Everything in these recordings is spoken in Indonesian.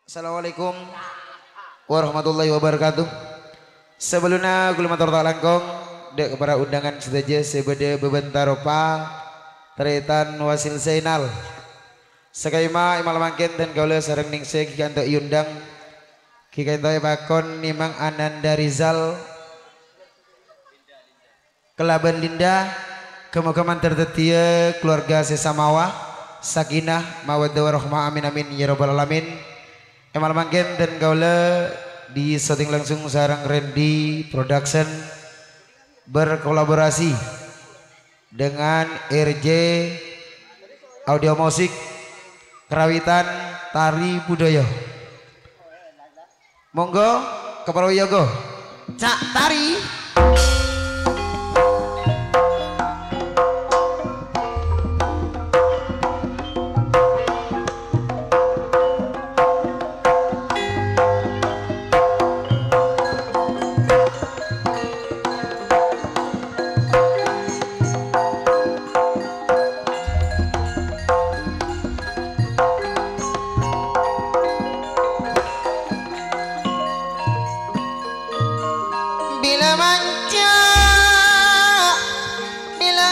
Assalamualaikum warahmatullahi wabarakatuh. Sebelumnya kula matur langkung dek para undangan sedaja sebede bebentaropa teretan wasil Zainal. Sakaima imal mangkin dan kaula sareng ningsih kikanto iundang kikanto bakon nimang Ananda Rizal Kelaban Linda kemoga tertetia keluarga sesamawa sakinah mawaddah warahmah amin amin ya rabbal alamin. Emal mangkin dan kaula di syuting langsung sarang Randy Production berkolaborasi dengan RJ Audio Musik Kerawitan Tari Budaya. Monggo kepada Yogo Cak Tari. Bila manja, bila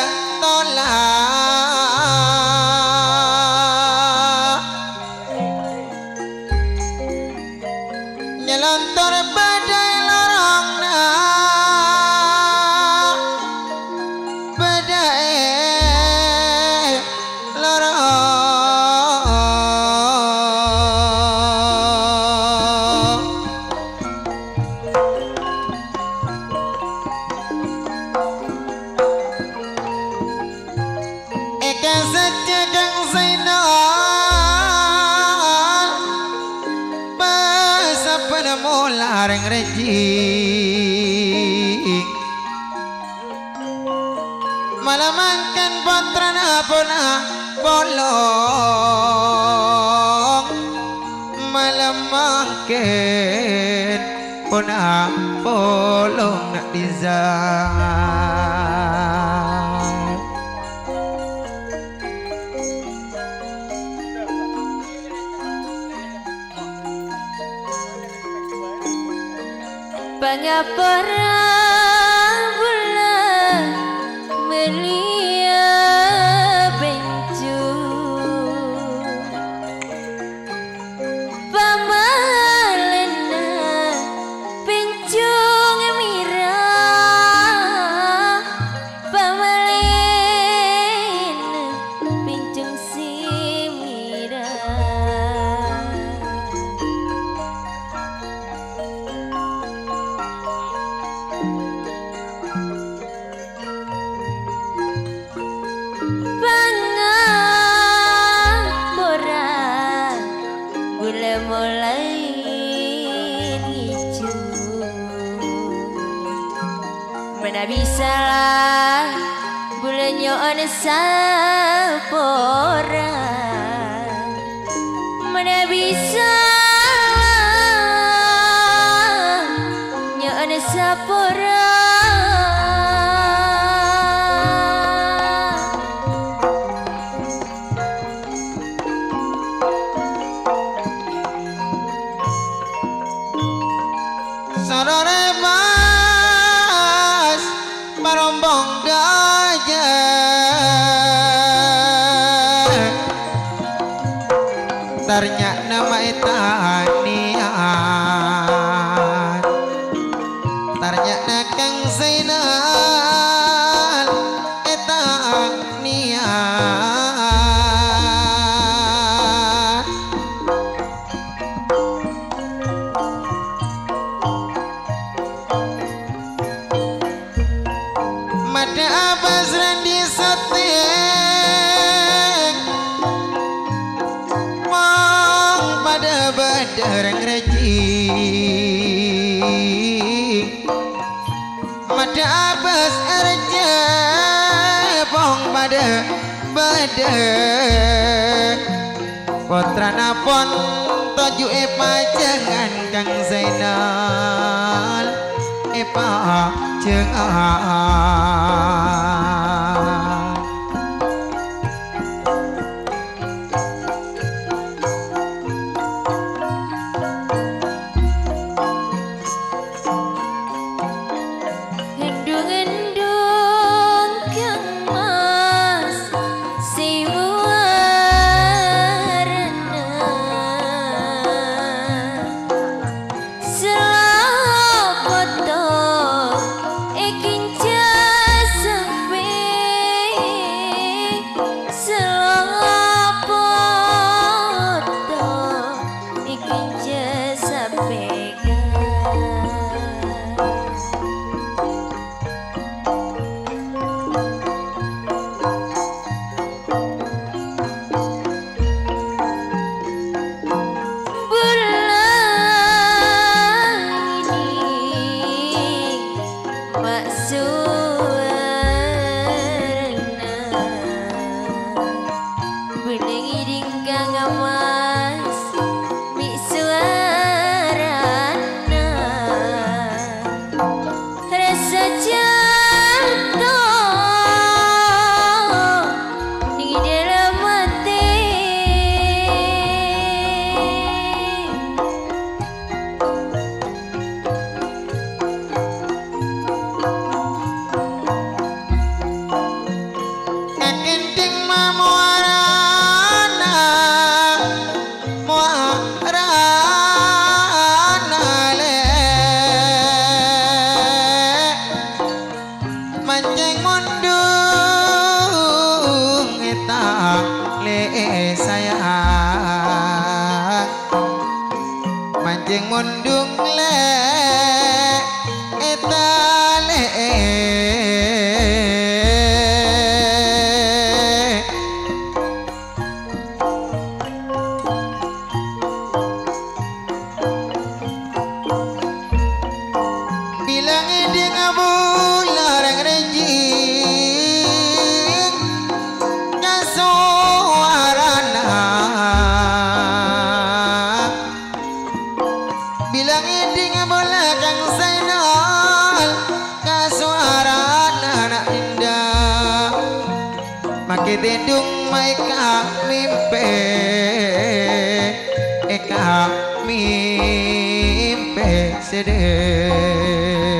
tolak, nyelontor badai lorongna, badai lorong. Sedang Zainal pas penemu lareng rejing malam makan potrana puna bolong malam makan puna bolong nak dizang. Pangapara bulan melia bencu pamalena bencu ngemira pamalena bencu simira. Mulai hijau mana bisa bulan nyon sapora mana bisa nyon sapora. Sarore mas marombong gajah tarnya nama itanian tarnya nakang Zainal itanian. Mada abas Randy setting mong pada badarang rejing mada abas erja pong pada badar potra napon toju pajangan Kang Zainal pajangan. yang mundung le etale bilang dia ngabula reng renjing kasuarana bilang dia ngabula kang Zainal kasuarana anak indah makin tidung maika mimpi eka mimpi sedih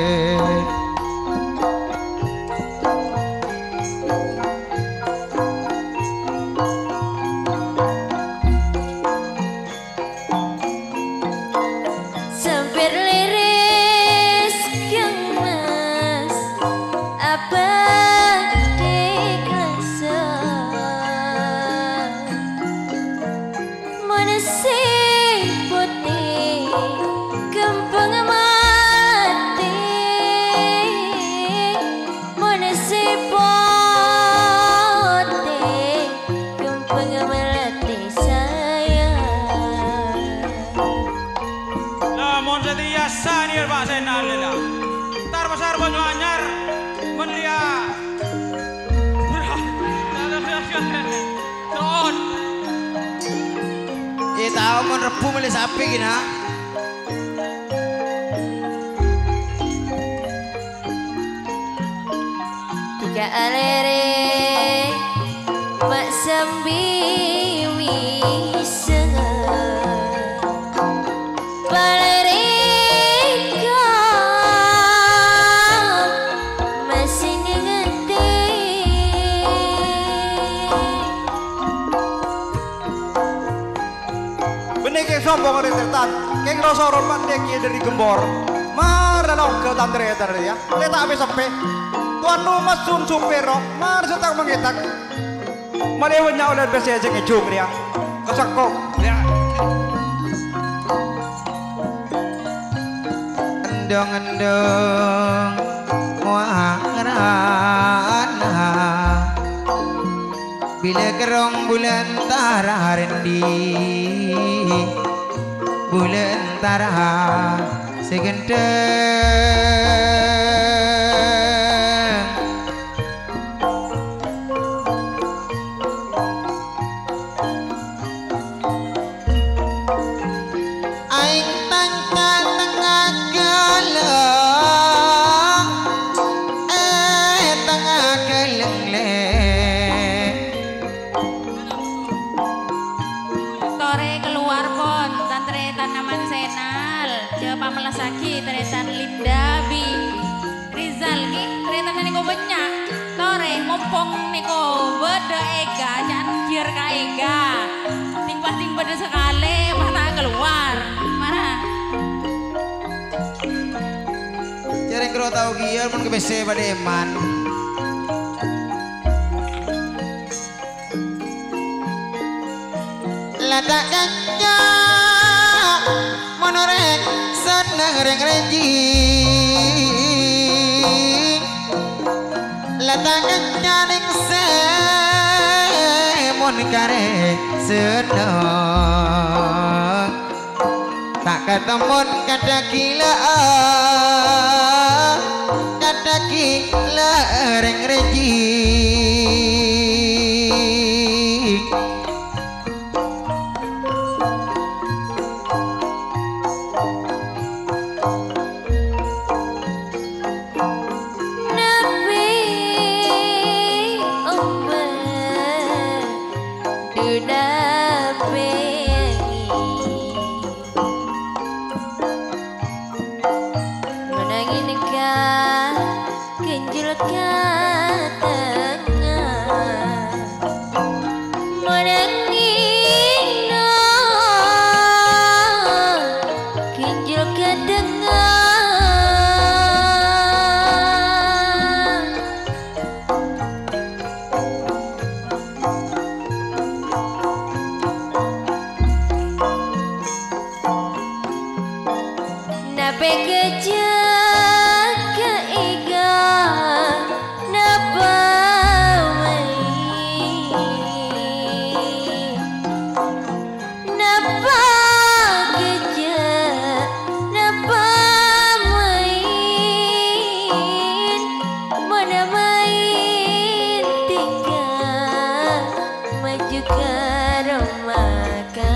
Sempir liris kemas apa dikelasan Monesi putih kempeng mati Monesi putih kempeng melati sayang Lamun setia sanir Pak Zainal lila. Tar besar banyu anyar menlia. Ton. tahu mon rebu milih sapi gina tiga alere mak sambi wisanga palerika masih ngenti Benih keng sombong ada tertan, keng rosoron mandek dari gembor. Marah dong ke tantri ya. Leta abe sampai. Tuan rumah sum supero, mar setang mengitak. Marewanya oleh besi aja ngejung dia. Kesakok ya. endong-endong muarana bila kerong bulan tara rendi bulan tara segendeng aing tangka tengah galang tengah galeng le Tore keluar pon tantre tanaman senal Jawa Pamelasaki teretan Lindabi Rizal ki teretan niko banyak Tore mumpung niko beda ega janjir ka ega ting beda sekali mata keluar mana jarang kero tau gial mun ke BC pada eman lata kanja monorek seneng reng renjing lata kanja ning semon karek seneng tak ketemun kada gila reng renjing Nabi ombak didapengi menangin kah kenjil kateng sampai kerja ke iga napa napa kerja napa main mana main tinggal maju ke rumah.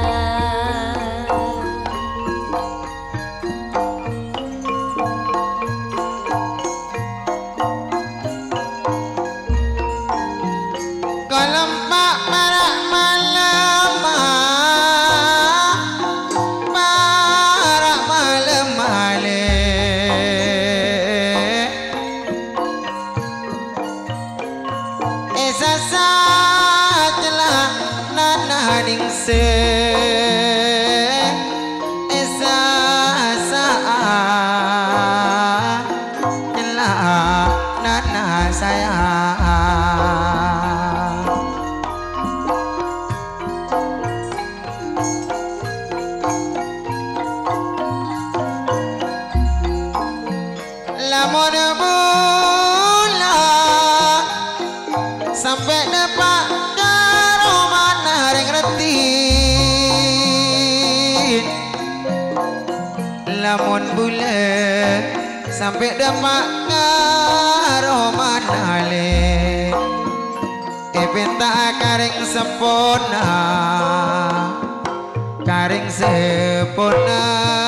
Lamun mula sampai dapat karo mana ring reti. Lamun bulan sampai dapat karo mana le. Epenta karing sempurna, karing sempurna.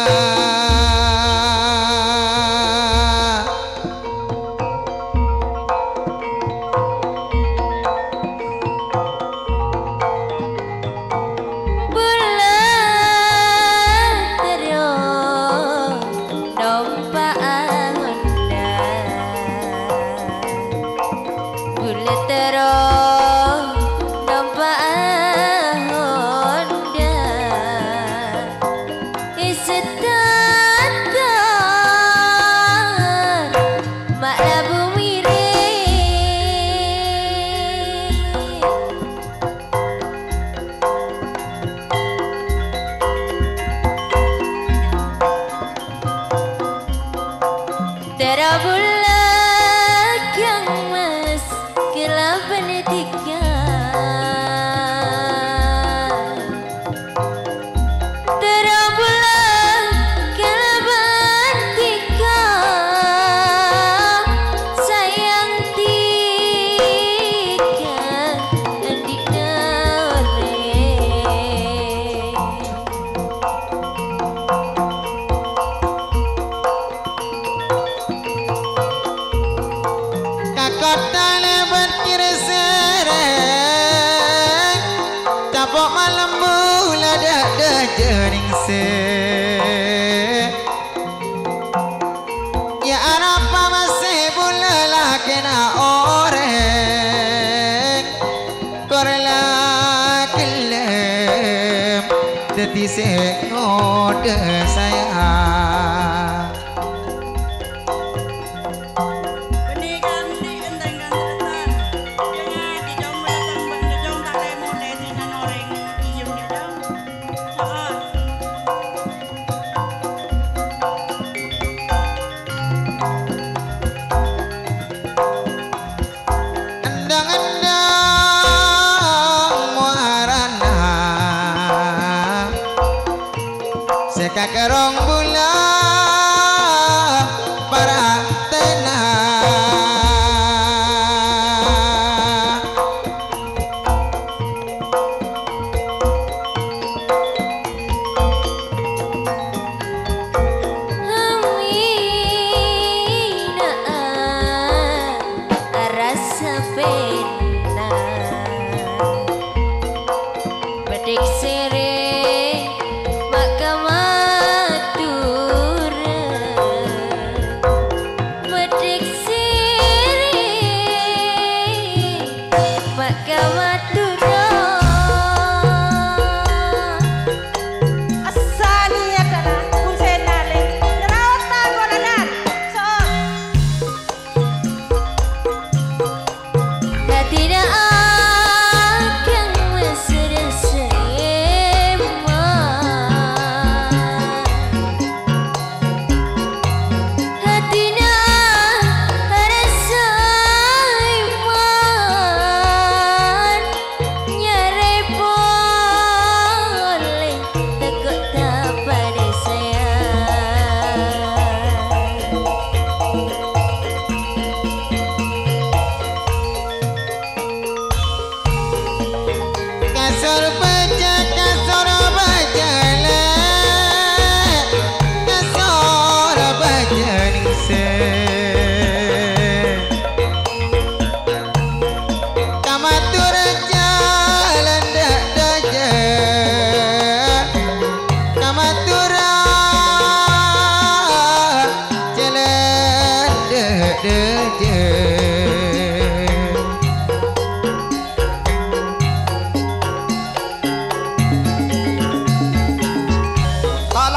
Ya apa masih bolehlah kena orang korela kelem dadi ngode saya. Kakerong bula para tenang Amina rasa pena Badik sere makamatu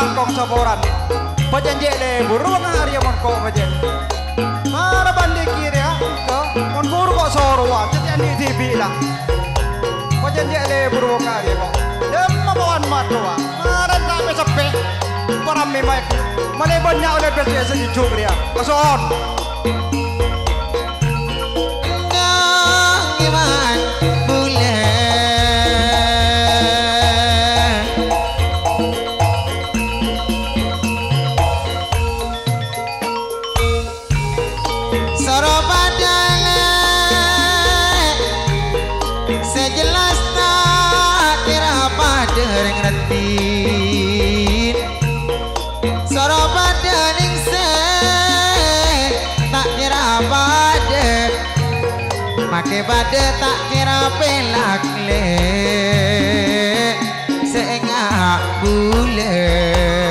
talangkong saboran. Pajanji le burung hari mon ko pajen. Mara bandi kiri ya, ke mon guru kok sorwa, jadi di TV lah. Pajanji le burung hari kok. Demma bawan matwa, mara sampai sepe. Para memang mana banyak oleh biasa sejuk dia. Kason. Ngangiman bulan sejelas tak kira pada ngerti soro pada ningsen tak kira pada make pada tak kira pelak le seengak bulan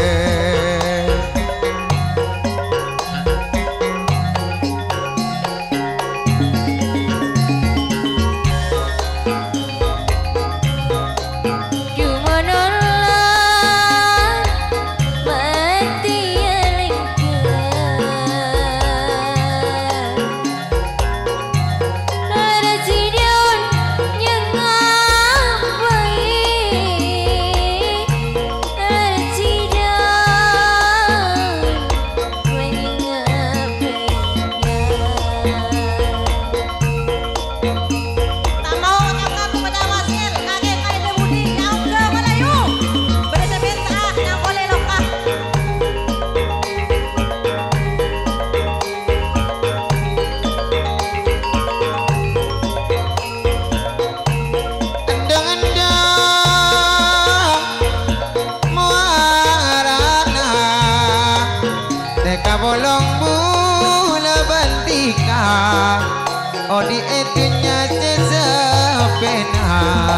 bolong bula bantika oh di etunya sesepena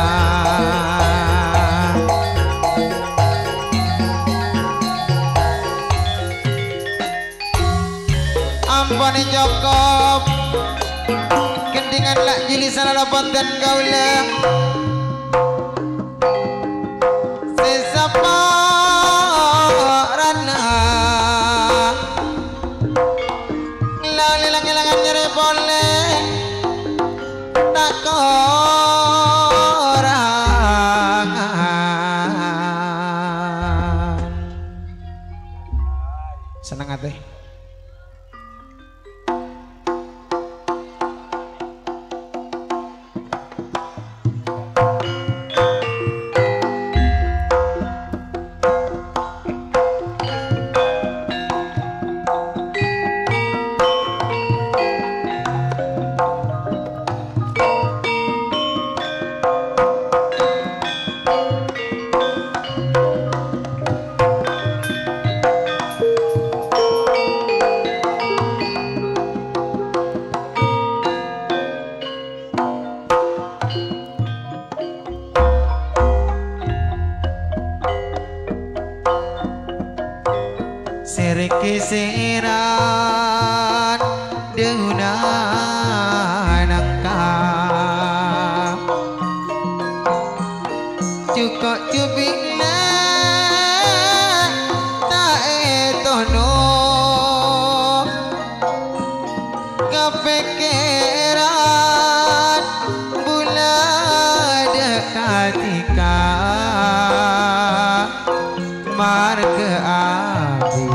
ampun Jokop kendingan lak jili salah ponten gaula sesapa rana ngilang-ngilangan nyeri boleh tak korangan senang hati sereke seran deunan angka cukup cubikna tak etono kepikiran bulan dekatika marga abi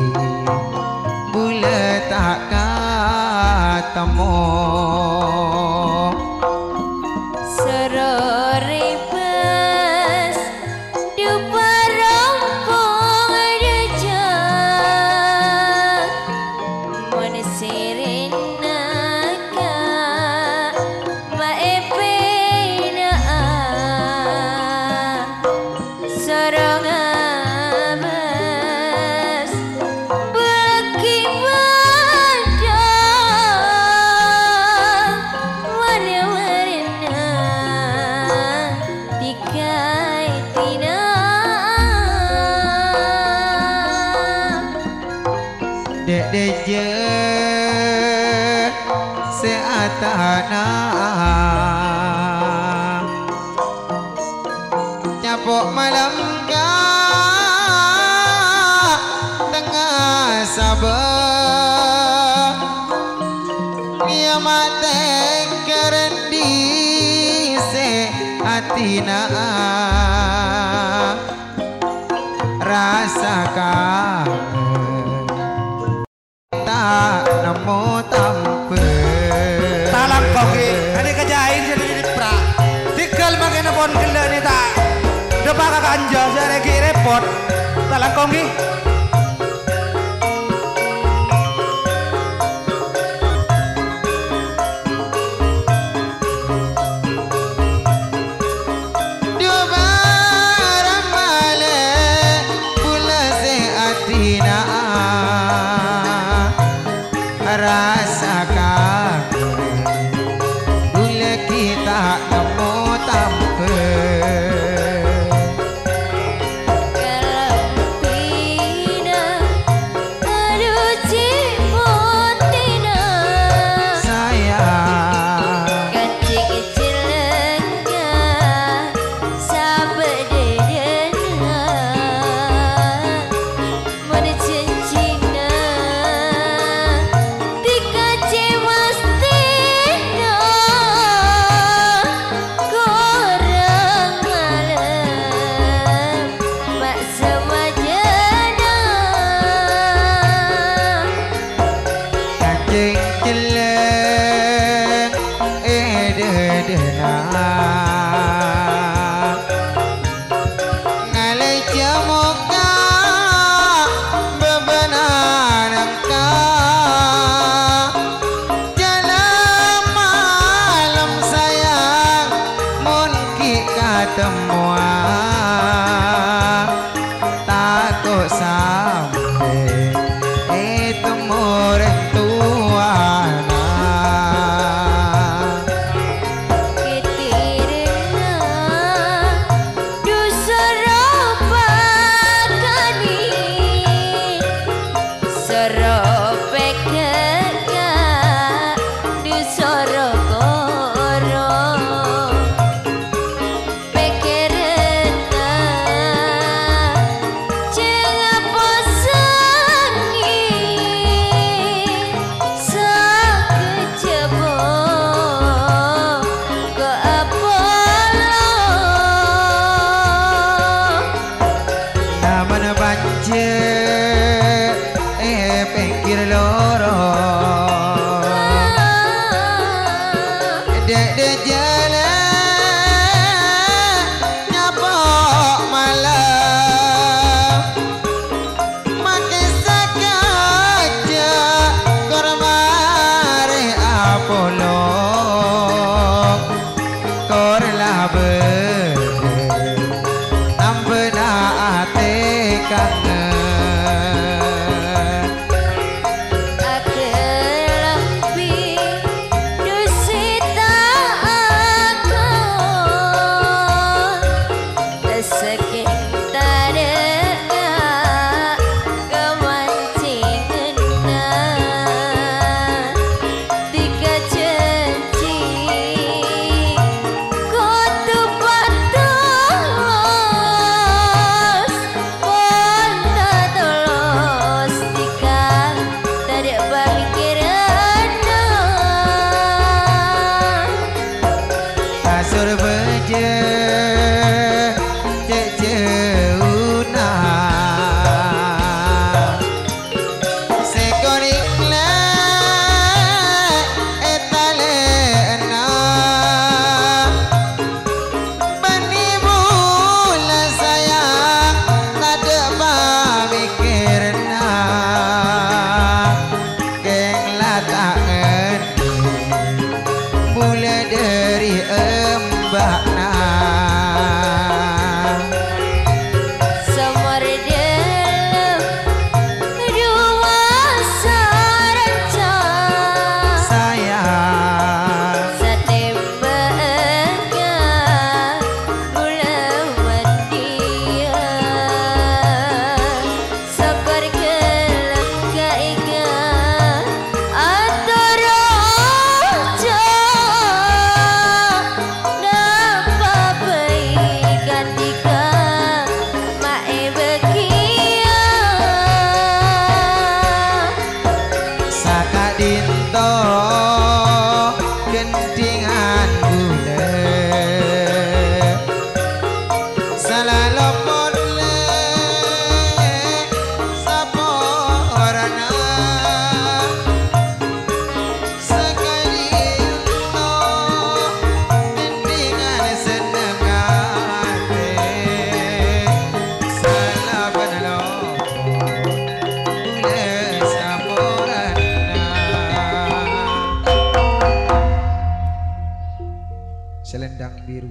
bule tak ketemu Serori bes di parampung dejak menesirin naga maepena sorong abes belaki dek deje seatana capok malam rasa kangen tak nemu tampe Talang koki, ani kajain jadi di pra. Tinggal makin pon gila ni tak. Depa ka kanja saya lagi repot. Talang koki. rasa kangen bila kita nemu tampe semua takut sampai temu orang tua Mengapa biru.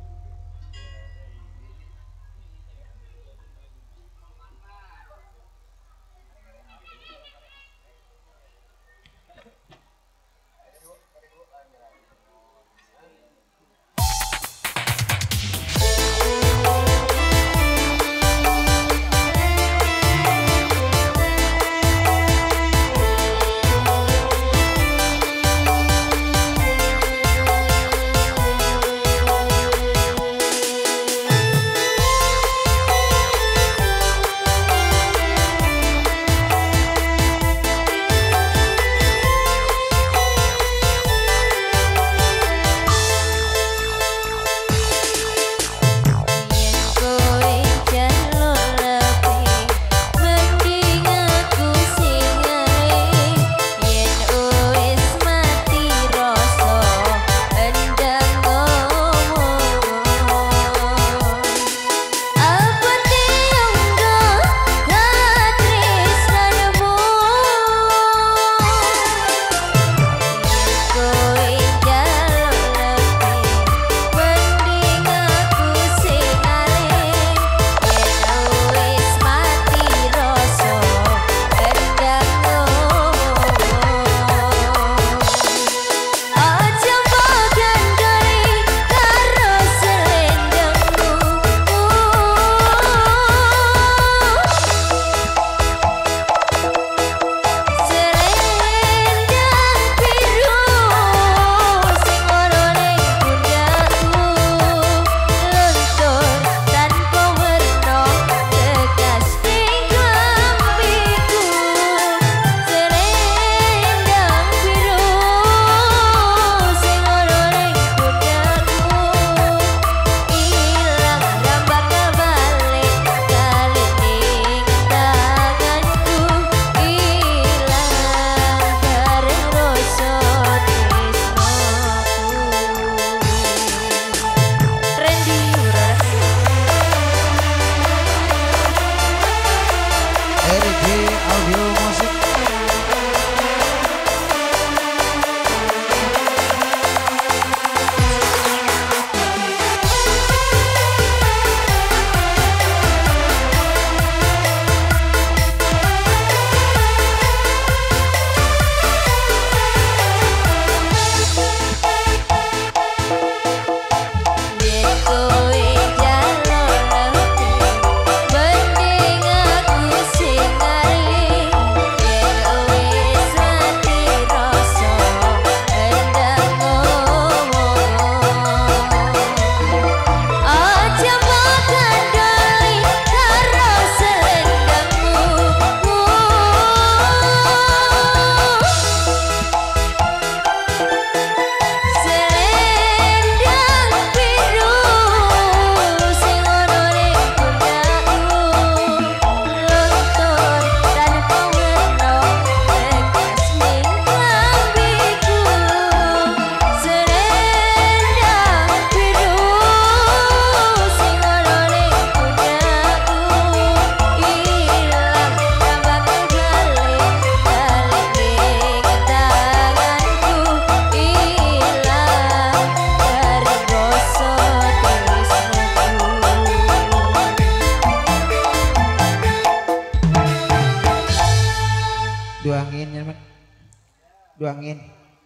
Duangin.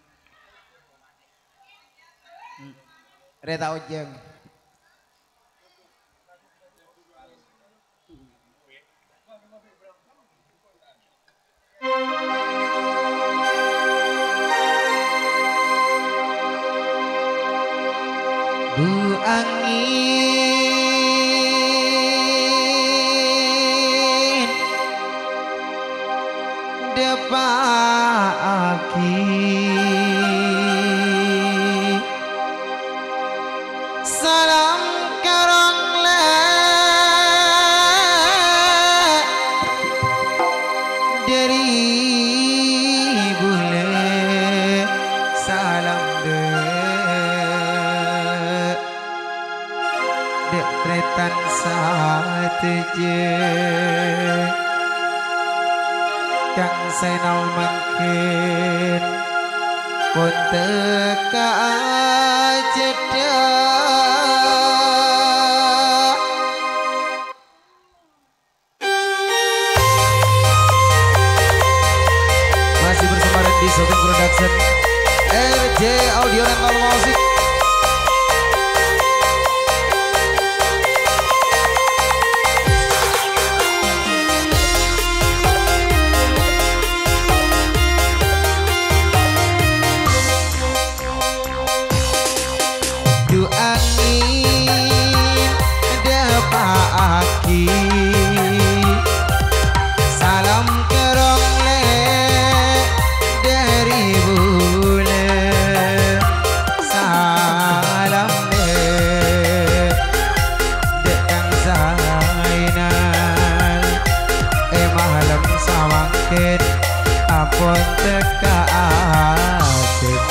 Reta Ojeng. Duangin depaki salam karang le dari bule salam dek tretan sateje kang senal makin pun teka jeda Shooting Production, RJ Audio Rental Music. Salam kerongle dari bule, salam dekang Zainal, malam sawangket apon teka asik.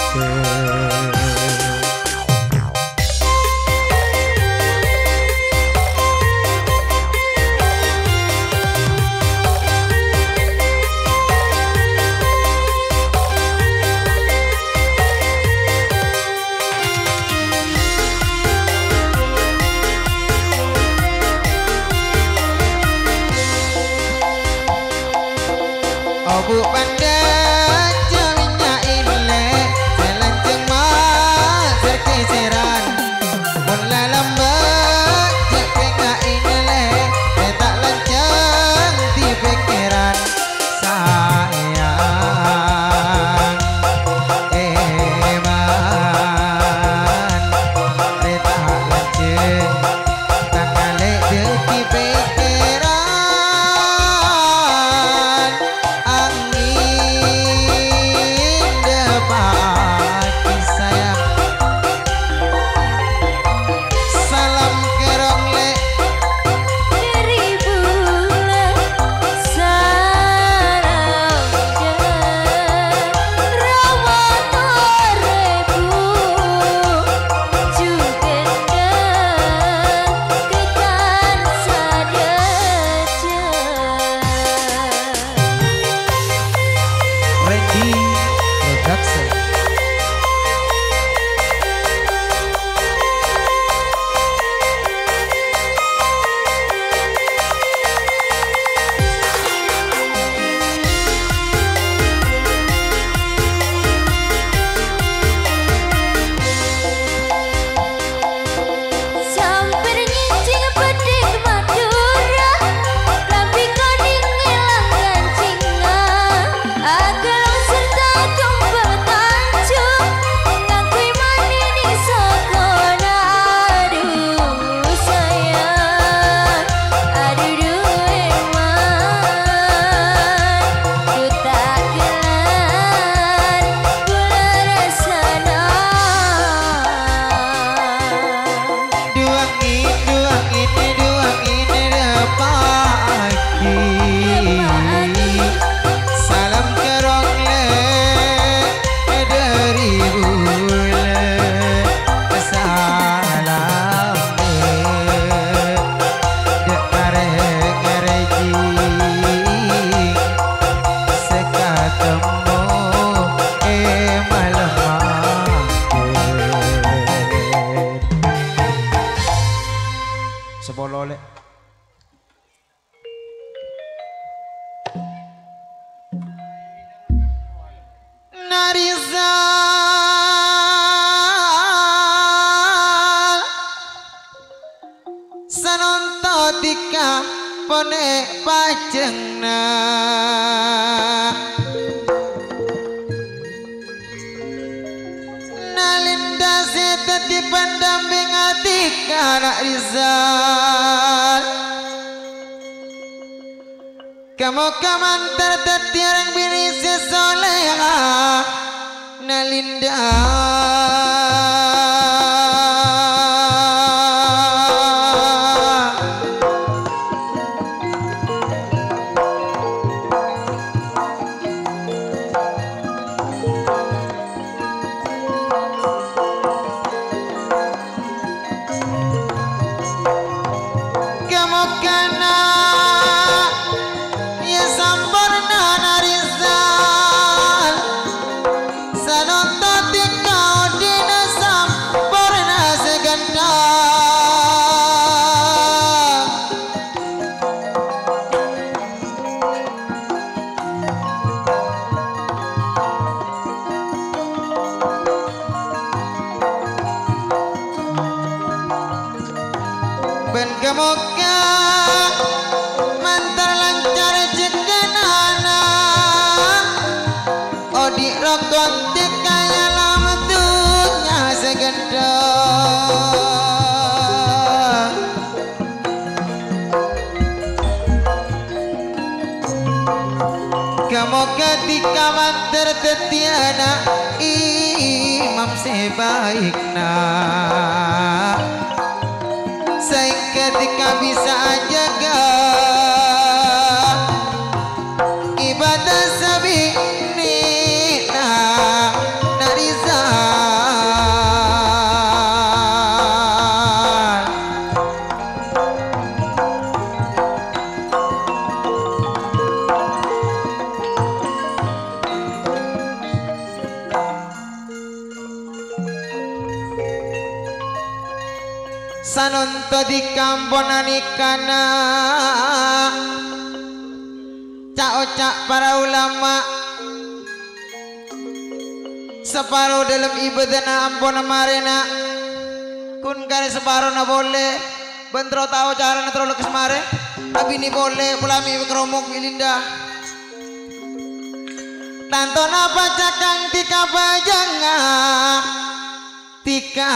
Bu pandai jalinya ile selanceng mas terkeseran mula lambat jekengga ile tak lanceng di pikiran sayang eman tak lanceng tangale di pikiran Sepolole Narizal sanonto tika pone pajengna nalinda seteti pendamping atika anak Rizal kamu kamantar tetiarang bini sesoleha nalinda kamu kana ya sambarna Narizal sanonto tika kamu ketika manter tetiana imam sebaikna saya ketika bisa jaga ibadah sabi nina narizal sanonto di kamponani kana cak para ulama separuh dalam ibadah na ampona marena kun kare separuh na boleh bentro tau cara na terlalu kesemare tapi ni boleh pulami keromok milinda tanto napa cakang tika bajanga tika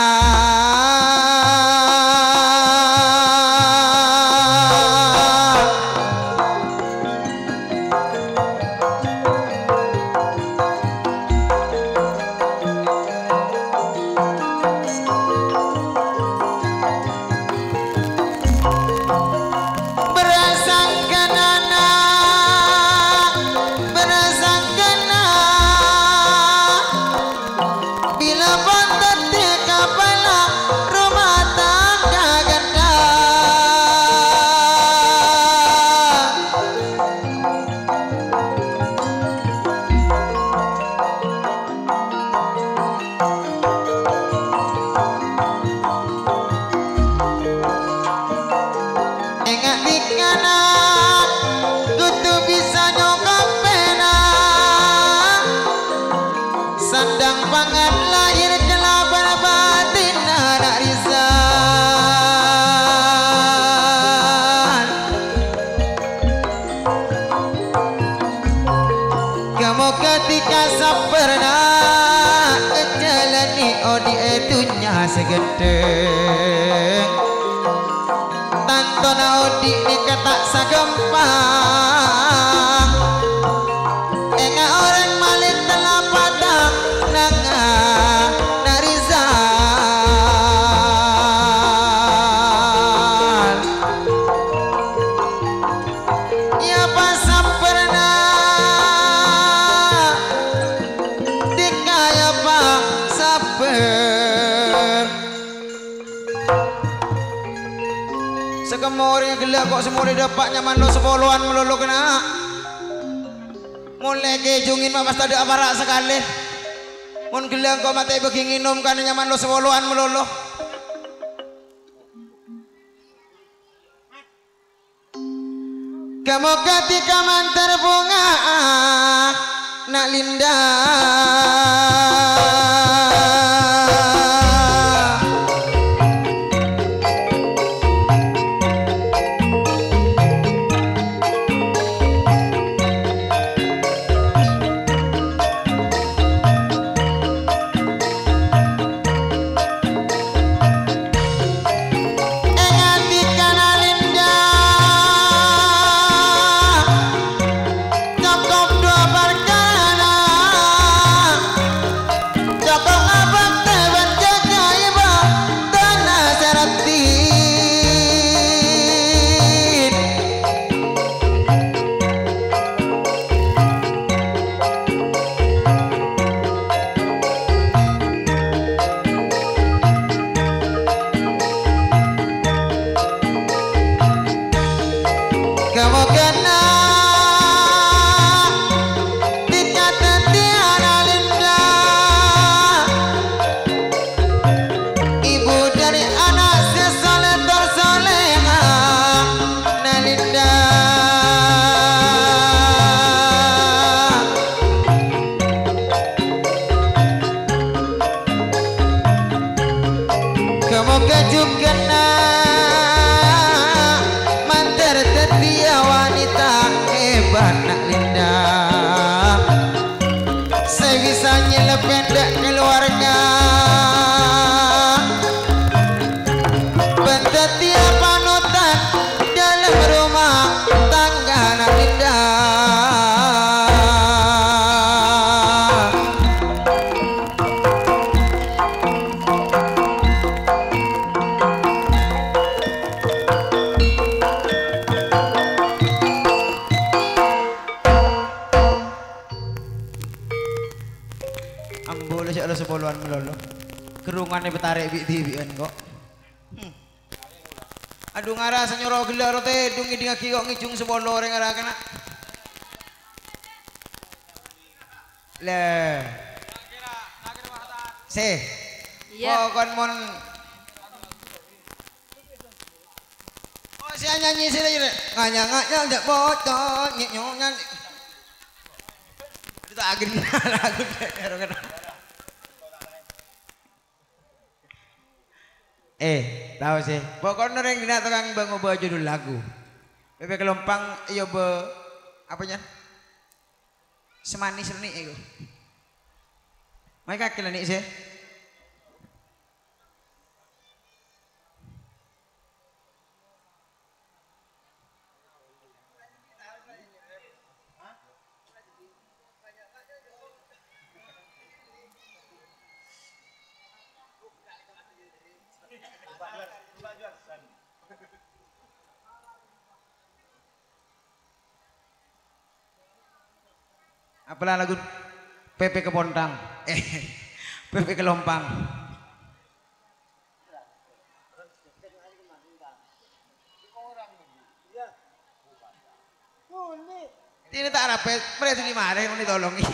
segedeng tanto naudi ni kata sagempang enga orang malik telah padang nanga narizal ya pasam pernah dikaya pak sabar sekemori gelak kok semua dapat nyaman lo sepuluhan melulu kena mulai kejungin mah pasti ada aparat sekali mun gelak kok mati begini nginum kan nyaman lo sepuluhan melulu kamu ketika mantar bunga nak linda dalam rumah tangga nak indah poluan melolo. Kerungannya betarik bibian kok. Aduh ngara senyoro gelar teh dungi dingaki kok ngijung sebolo orang ngara kena. Le. Iya. Kon mon. Oh si nyanyi sih lagi. Nganya jak bocor nyonyan. Itu agak lagu kena. Tahu sih. Pokoknya orang dina tukang bangun bawa judul lagu. Pepe Kelompang iyo be apanya? Semanis nih itu. Mereka kira nih sih. Apalah lagu Pepe Kepontang. Pepe Kelompang. Ini tak rapat, mereka dimarahin mau ditolongi.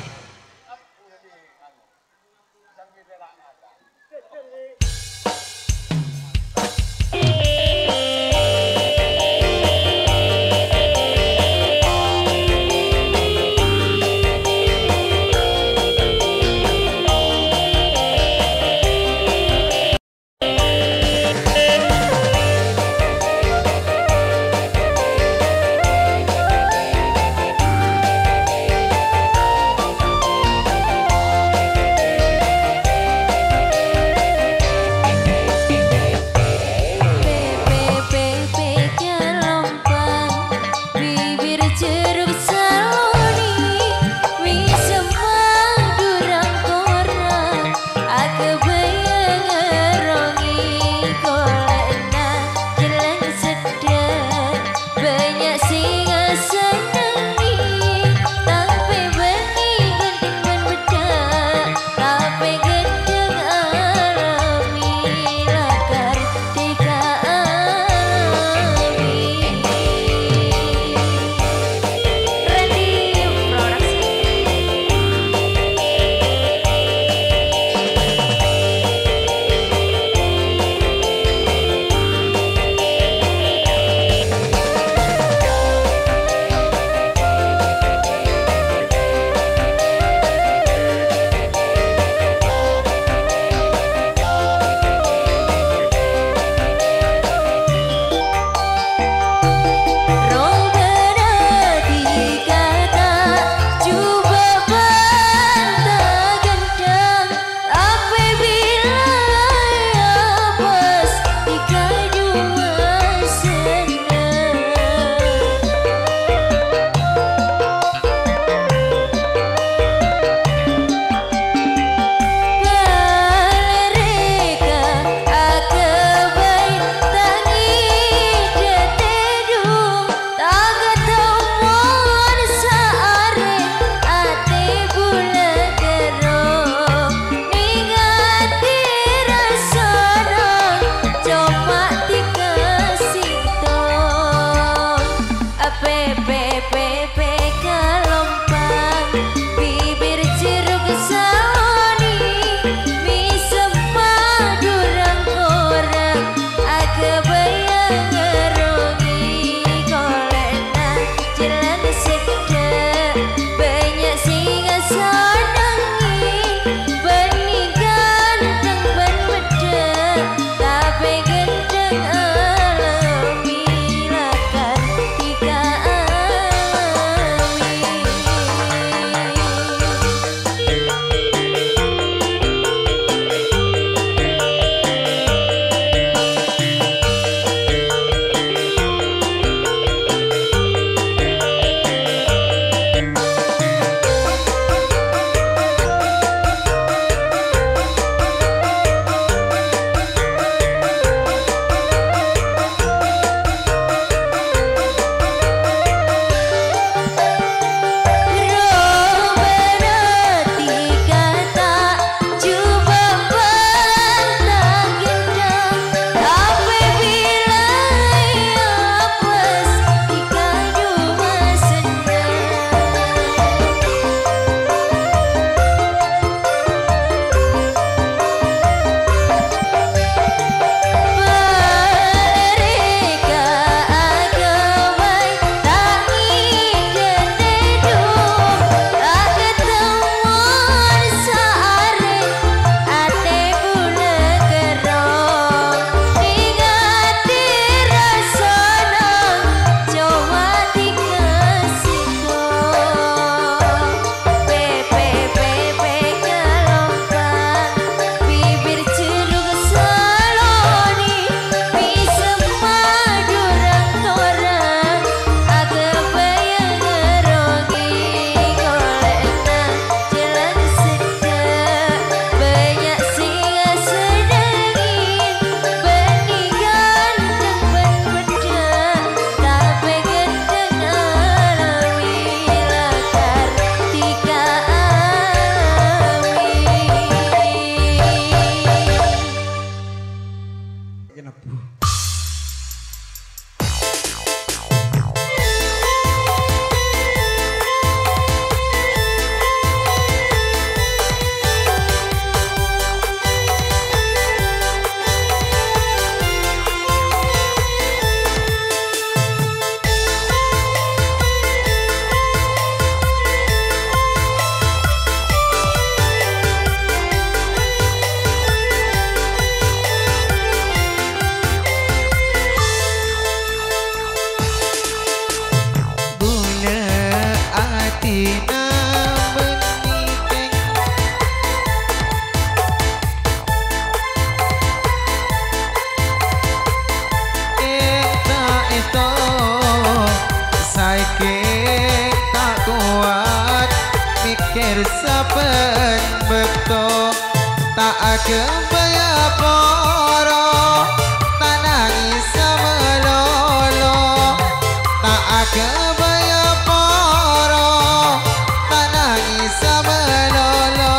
saking tak kuat mikir saben bekto tak kebaya poro tak nangis melolo tak kebaya poro tak nangis melolo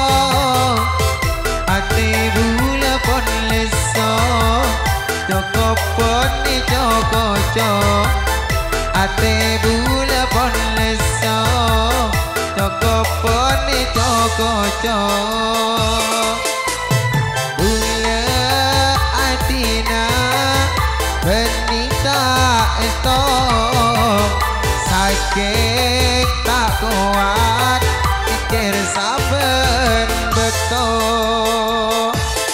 ati bula pon leso Joko pon ni joko joko ate bula pon leso Joko pon ni joko joko bula atina benita esto saking tak kuat mikir saben betul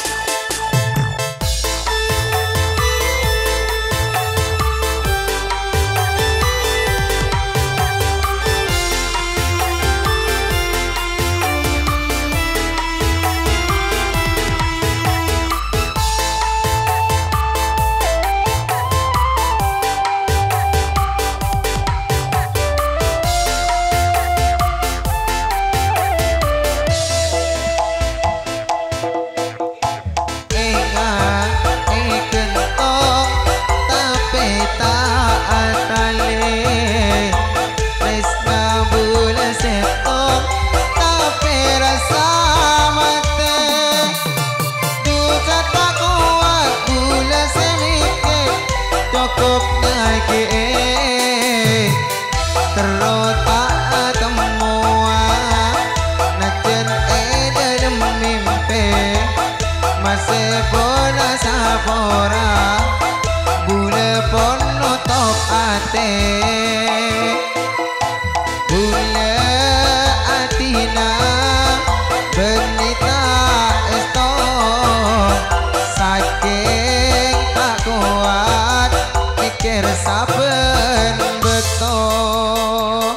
saben beto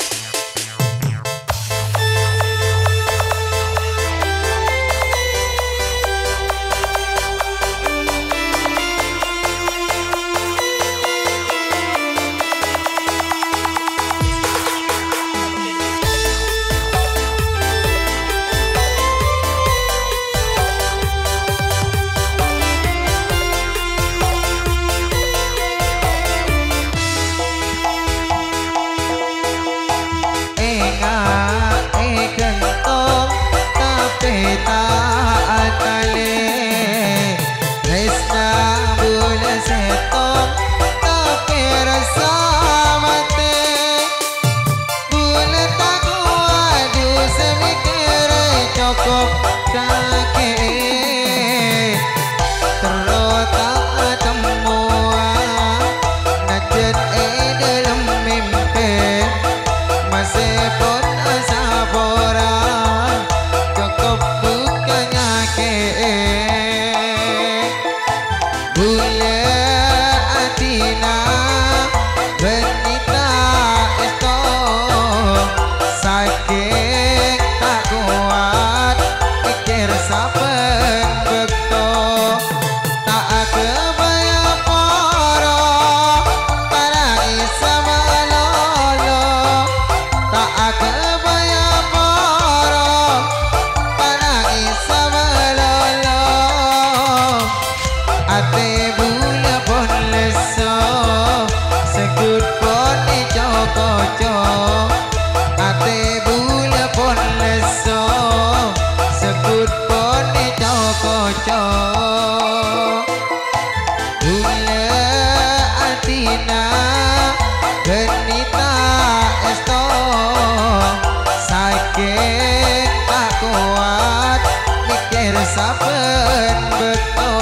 saben beto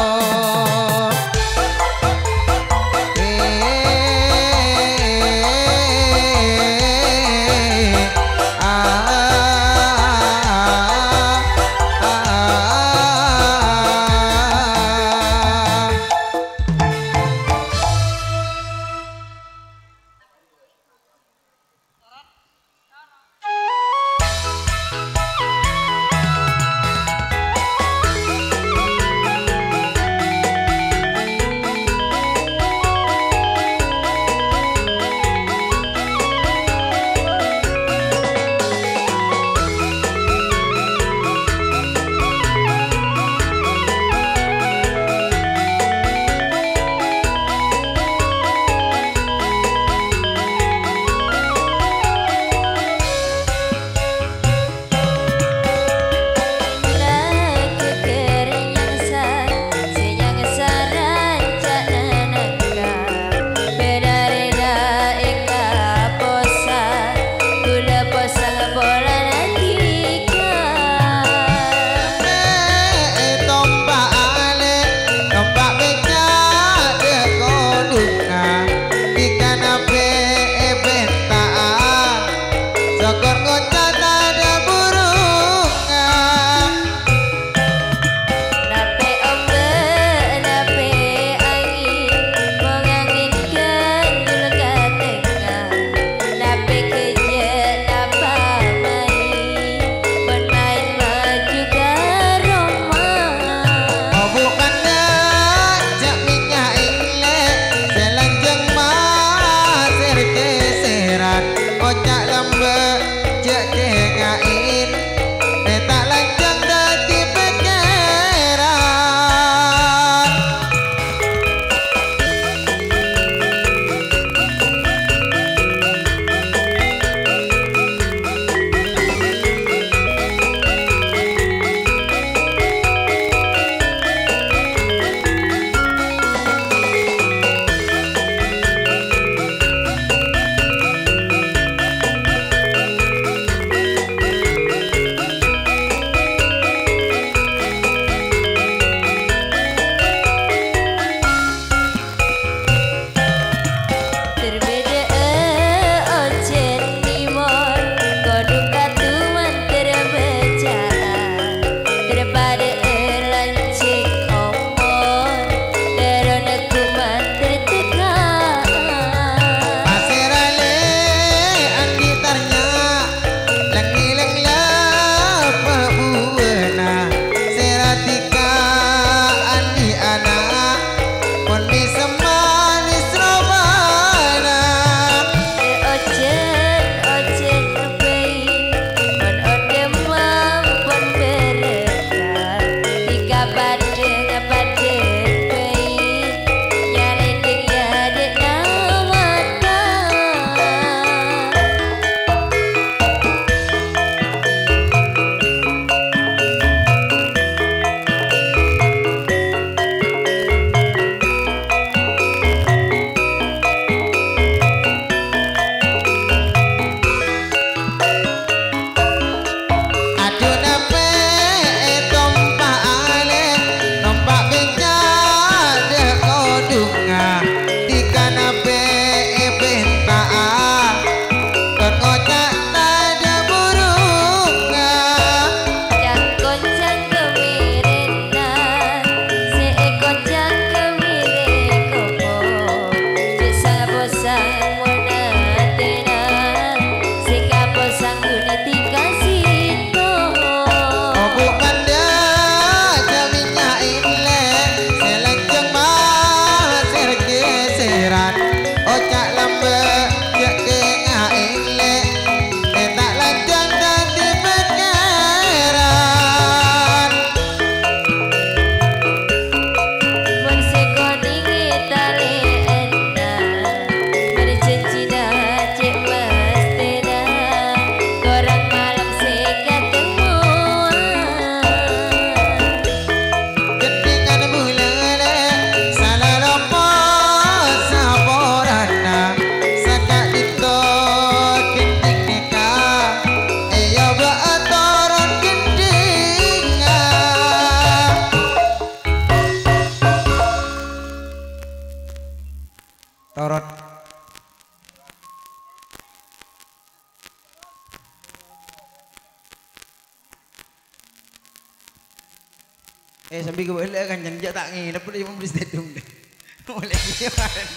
Sambil ke balik kan jangan tak nginep dia membeli stadium deh. Boleh dia.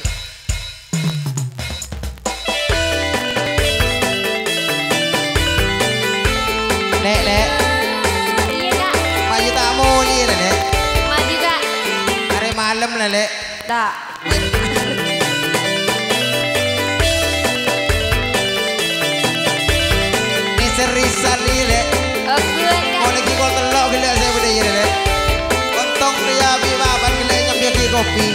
Lek. Iya kak. Maju tak muli lah Lek. Maju kak. Hari malam lah Lek. Tak. Ni serisal ni Lek. Oke kak. Mau lagi kau telok gila saya berdaya Lek. Untung dia bibaban gila nyambi lagi kopi.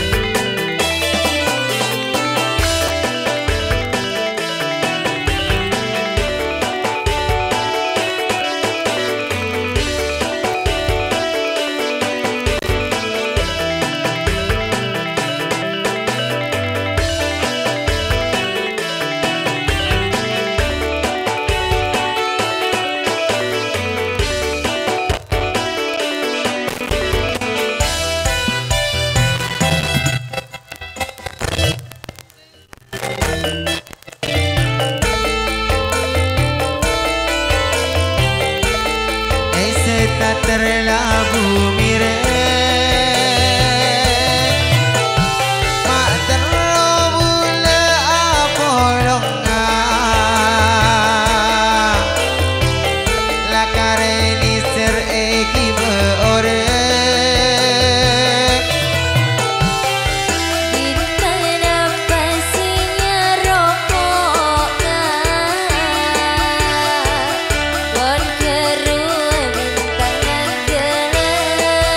Terlalu mirip mak terlalu le apolonga la kareni ser eki beore Bintang apa sinya rokok Bon keru bintang gelar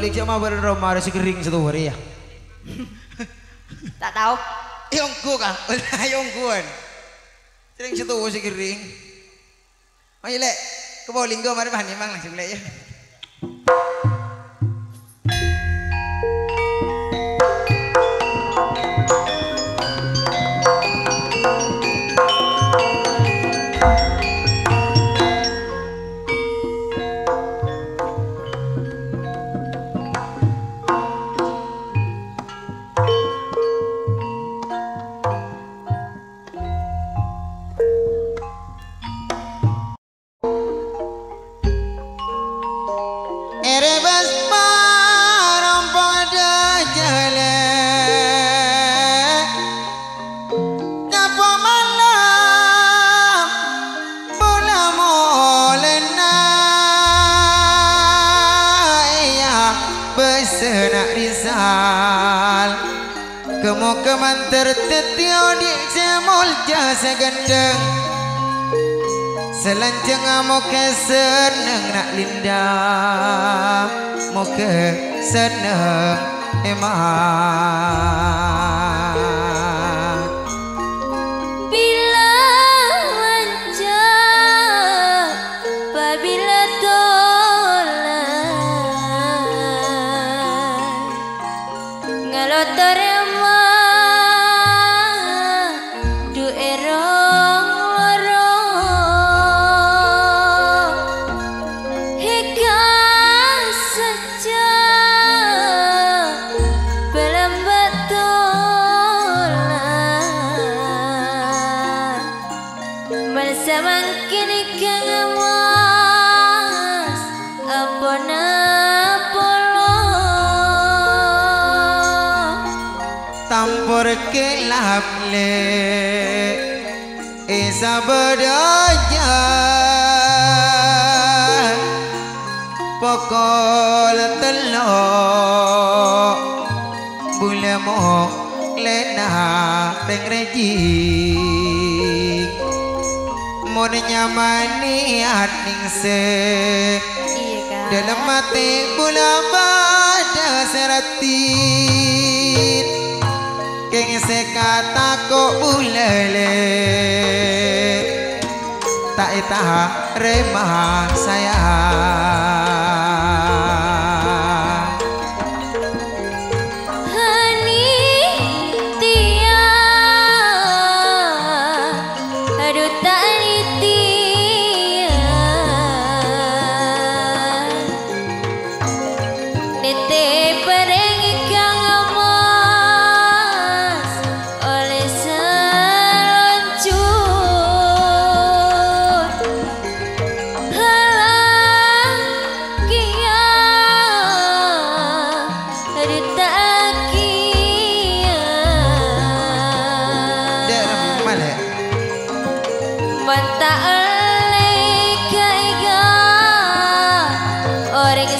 balik sama badan Roma ada si kering satu hari ya. Tak tahu. Yongku kah? Yongkuan. Sering situ si kering. Ayo lek, ke bowling go mari bahan mang langsung lek ya. Erebas barang pada jalan Napa malam bola molena Ya bersenak risal Kemo kemanter tetio di semul jasa gendeng Selanceng mau ke seneng nak linda Mau ke seneng emang Bila manja, babila tolak Ngalotor emang du erong lorong Hika saja belum betulan Bersama kini kang mas Ampona polo Tampur kelap le Esa berdoja Pokol telok Bula mo lena Reng rejik Mon nyamani ning se Iya kan Dalam mati bula pada seratin Keng sekata kok bulele Tak itah remah sayang Hani tia Aduh tak nitia Nete perengi kang emas Oleh seloncur Halang kia Aduh tak kia Dek male Banta oleh kaiga Orang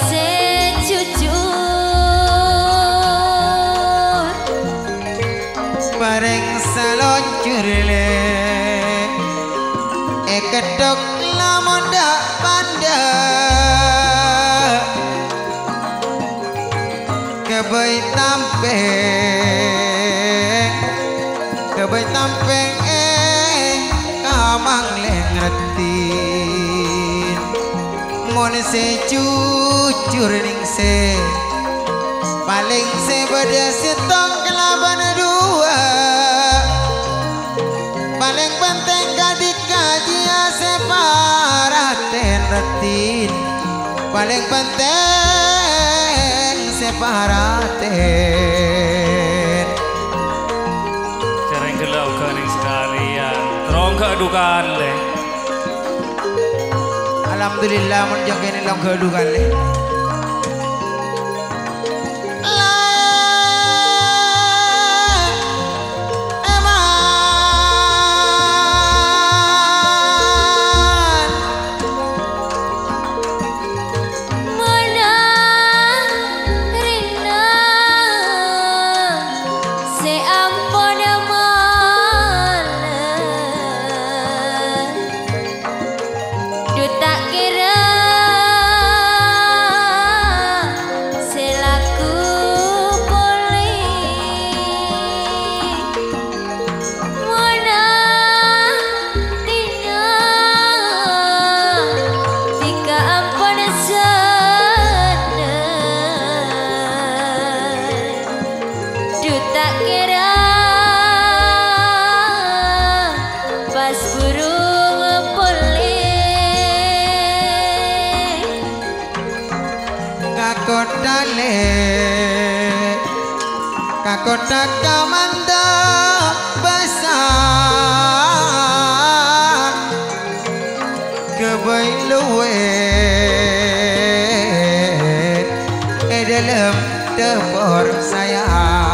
sejujur Bareng seloncur le Kedok lamun dak pandai Kebai tampeng kamang lengetin Mon se jujur ning se Paling se beda setong kelaban dua Paling penting ketika dia separaten retin Paling penting separaten Sering gelau kening sekalian. Terong keadukan le. Alhamdulillah mun jong kene long kedukan le. Mana rina seampun malam Du tak kira kakodale kakodak kamanda besar kebailuwe dalam dapur saya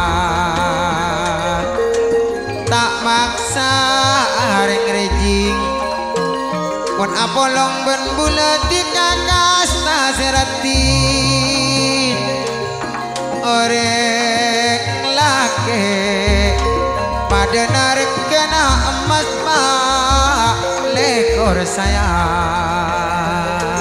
tak maksa ring rejing pun apolong ben bulat di kakas nasiratin orek laki pada narik kena emas mak lekor sayang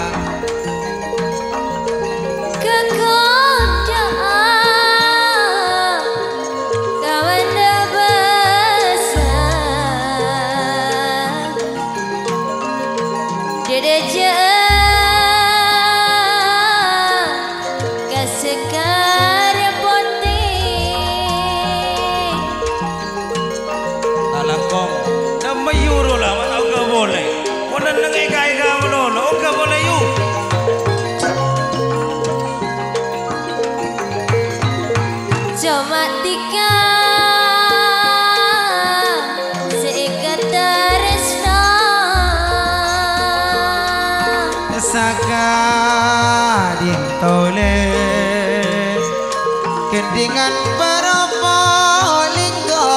dengan berapa linggo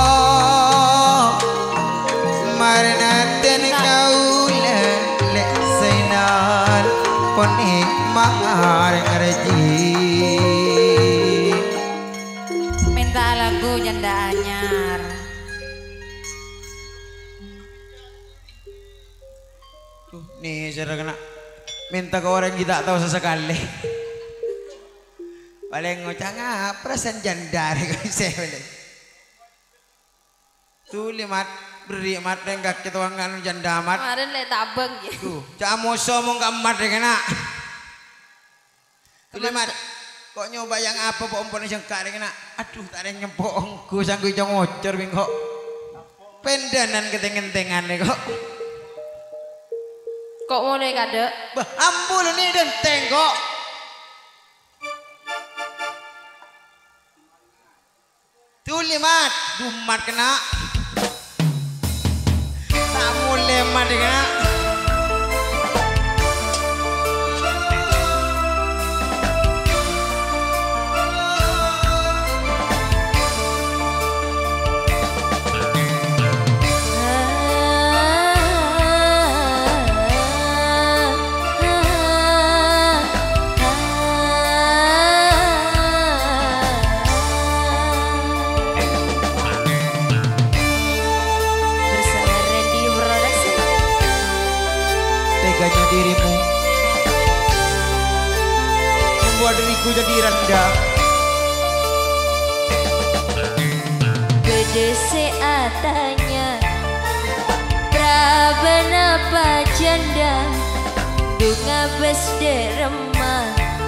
marinaten kau lek seinan ponik mangar reji minta lagu janda anyar nih saudara kena minta ke orang kita tahu sesekali paling ngocang perasaan janda saya boleh tu limat beri mat denggak kita wangan janda mat kemarin le tabeng ya tu cak muso mong kamat kena tu limat kok nyoba yang apa po ompon yang kare kena aduh tak ada nyempongku sanggup jong ngocor bingko pendanan keteng-kentengan kok mulai kade ambul nih dan tengok tuh limat dumat kena tamu lemat kena teganya dirimu membuat diriku jadi rendah gede seadanya prabana pajanda dunga bes derema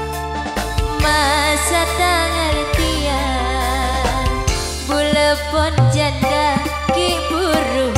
masa tangartian bulepon janda ki buruh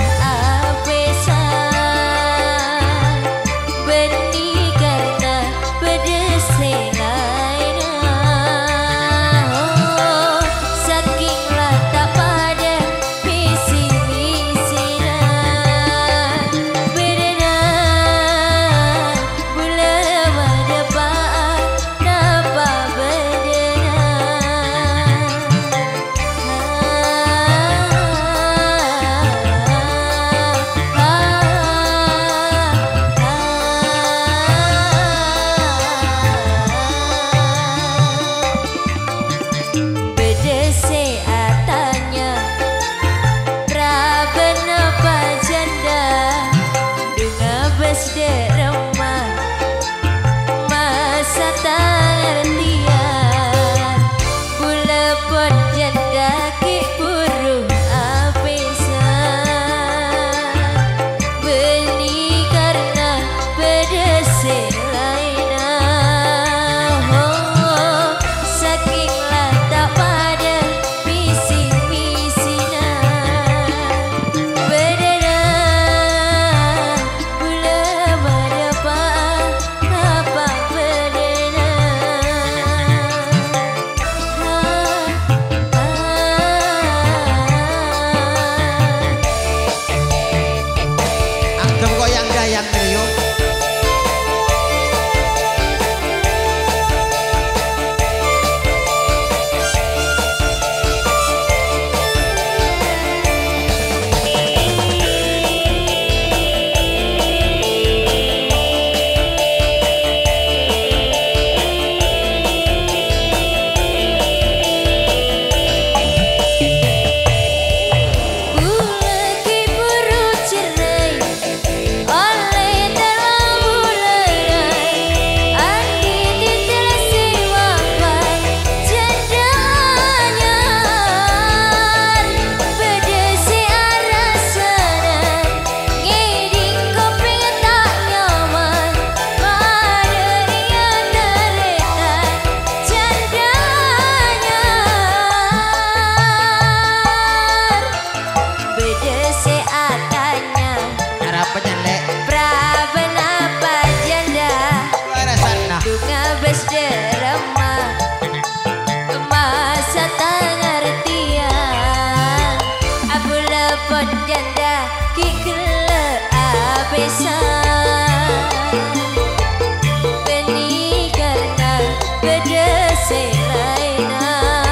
selaina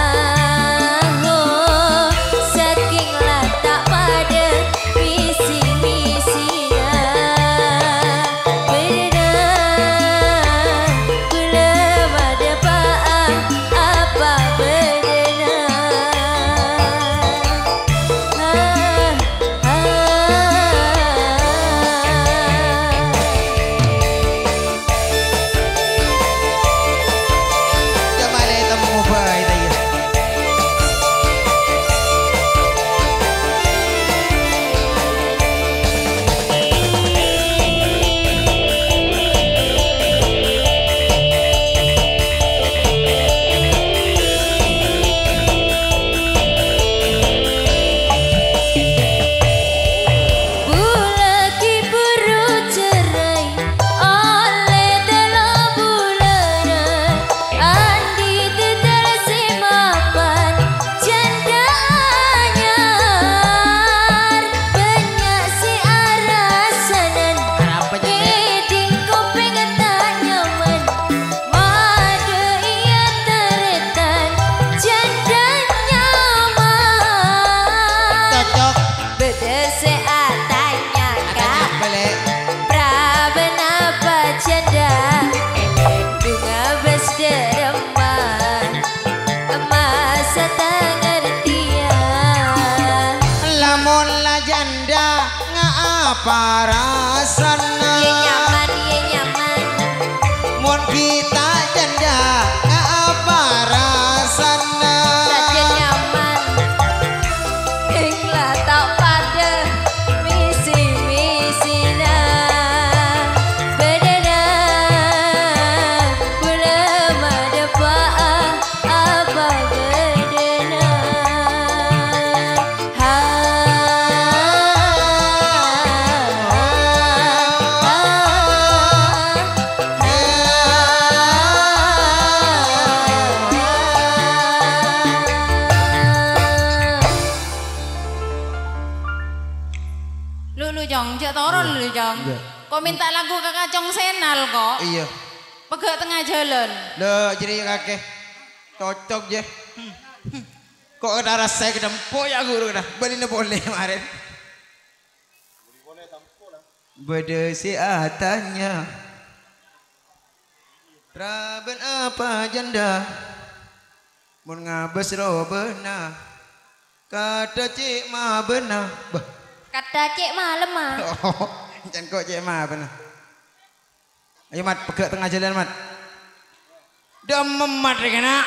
saking latak pada misi-misina berenang belum ada apa parasana ye nyaman mun kita janda parasana saja nyaman ing latak pada misi-misina berenang belum ada apa berenang Lu Jong, cek toro lu Jong. Kok minta lagu ke Kacong Senal kok? iya Pegak tengah jalan. lo jadi kakek cocok je kok ada rasa kedempuk ya guru dah beli boleh kemarin beda siatannya raben apa janda mun ngabes ro benar kata cik ma benar bah kata cik malam mah oh jangan kok cik ma benar ayo mat pegak tengah jalan mat dememat kena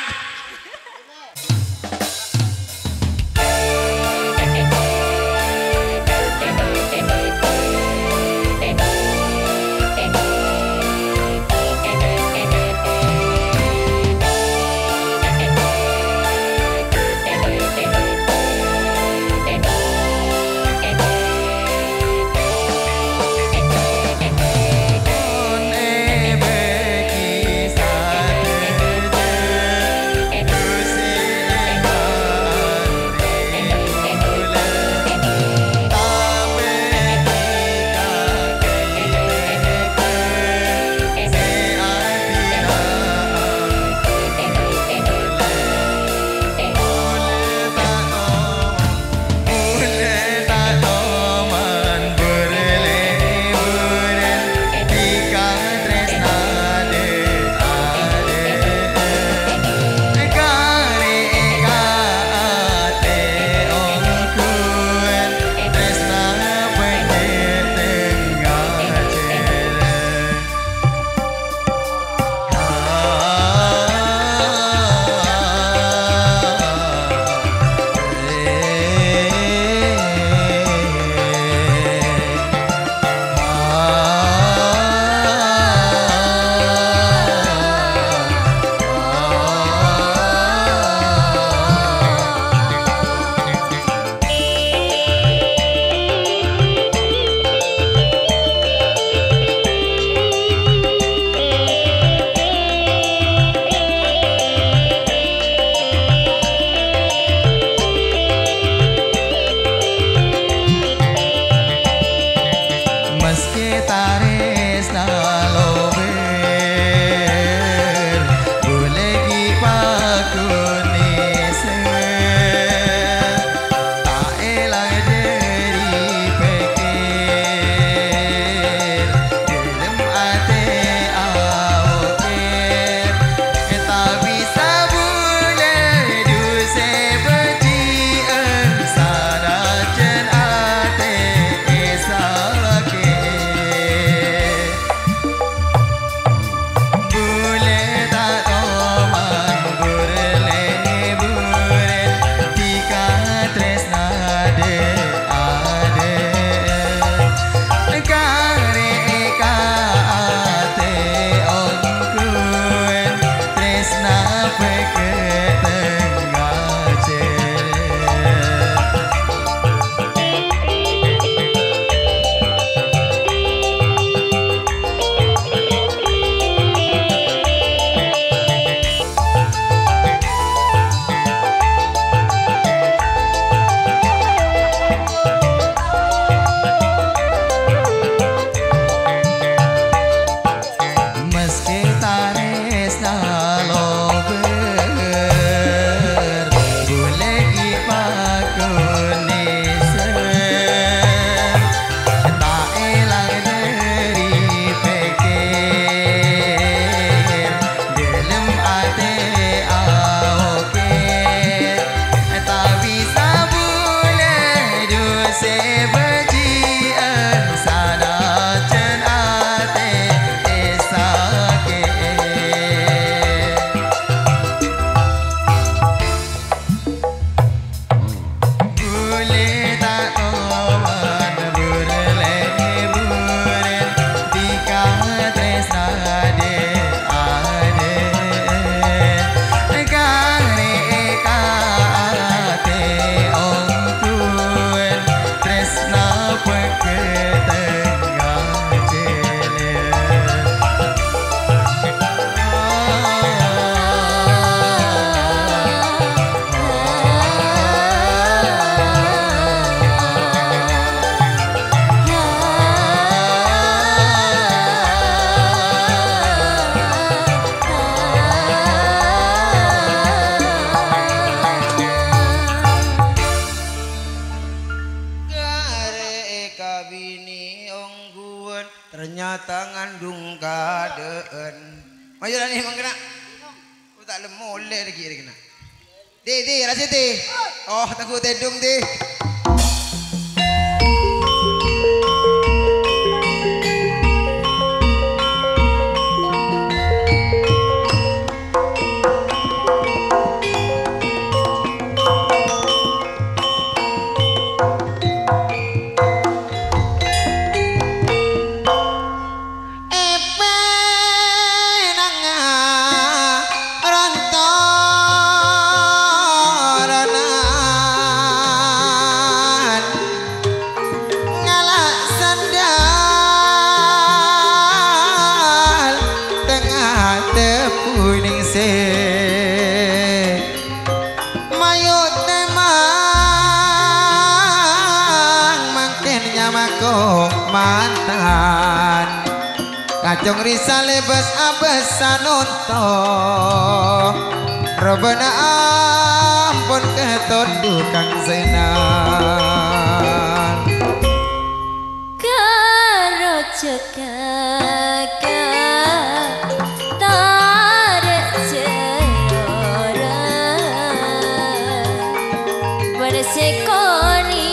Maju lah ni mang kena. Oh tak lemoleh lagi dia kena. Ti, rasa ti. Oh, takut tedung ti. Mantan kacung risale bes abesan untuk robana ampun keton dukang senan karo cekaka tarik cerora bersekoni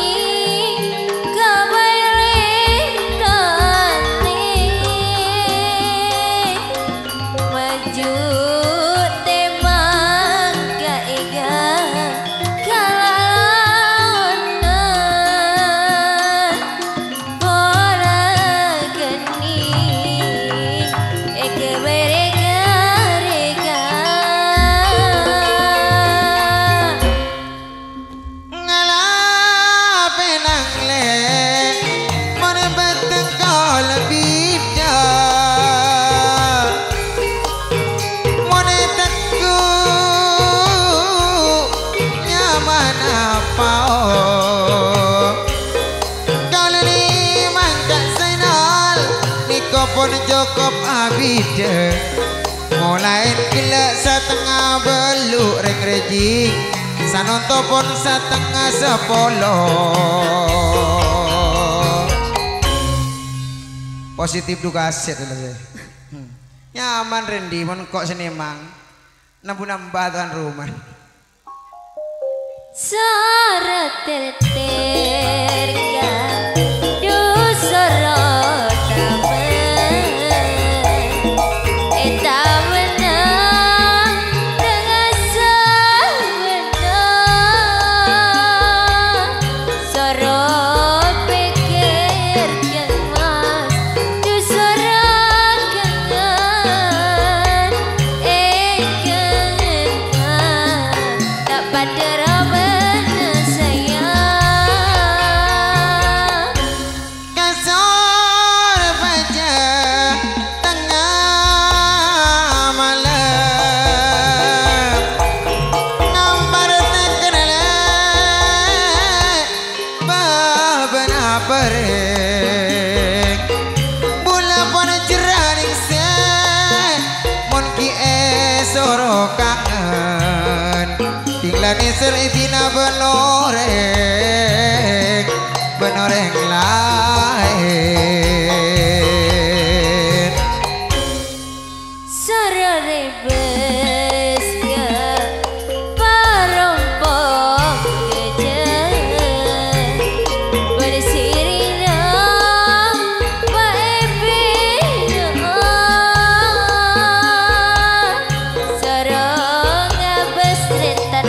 pun cukup abide mulai gila setengah beluk reng rejing sanonto pun setengah sepuluh positif duka aset nyaman Rendi mon kok senimang nambah tuan rumah sorot terterkan dusorot Nisir itina benoreng lain sarare bes ke parompong kejen bersirina baebina sarang abes retan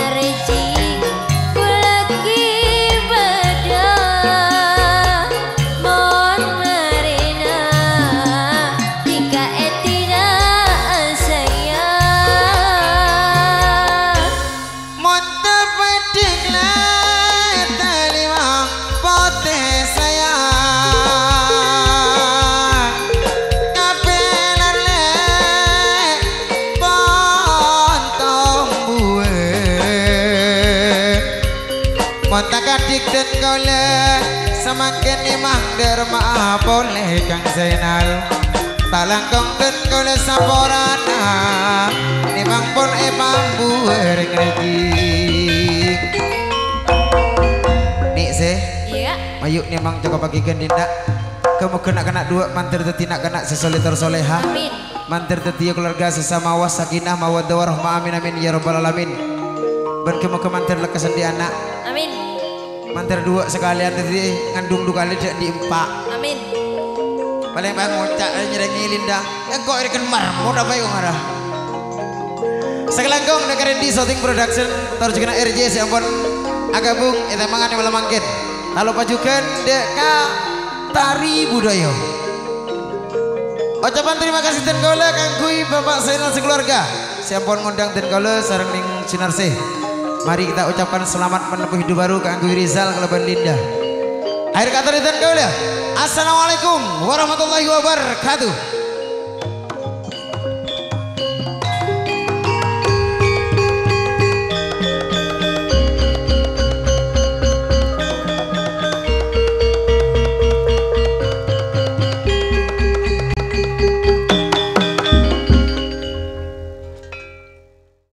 Montak adik dan kole semakin imang derma boleh Kang Zainal talangkong dan kole saporana imang pun bambu reng rejing nih sih Iya. ayo nimang coba bagikan dindak kamu kena dua mantir tetina kena sesoliter soleha Amin. mantir tetia keluarga sesama was sakinah mawaddah warahmah amin amin ya rabbal alamin. Ben ke mantir lekesan di anak. Amin. Mantir dua sekalian tadi ngandung dua kali di empak. Amin. Paling bang ngocak nyerengi Linda. Kok ikan marmut apa yang marah? Sekelangkong dengerin di Shooting Production terus kena RJ si ampun agabung itu mangan yang malam mangkin. Lalu pajukan deka tari budaya. Ucapan terima kasih ten kaula kangkui Bapak Zainal sekeluarga. Si ampun ngundang ten kaula sareng ning Sinarsih. Mari kita ucapkan selamat menempuh hidup baru kangkui Rizal keleban Linda. Akhir kata ten kaula. Assalamualaikum warahmatullahi wabarakatuh.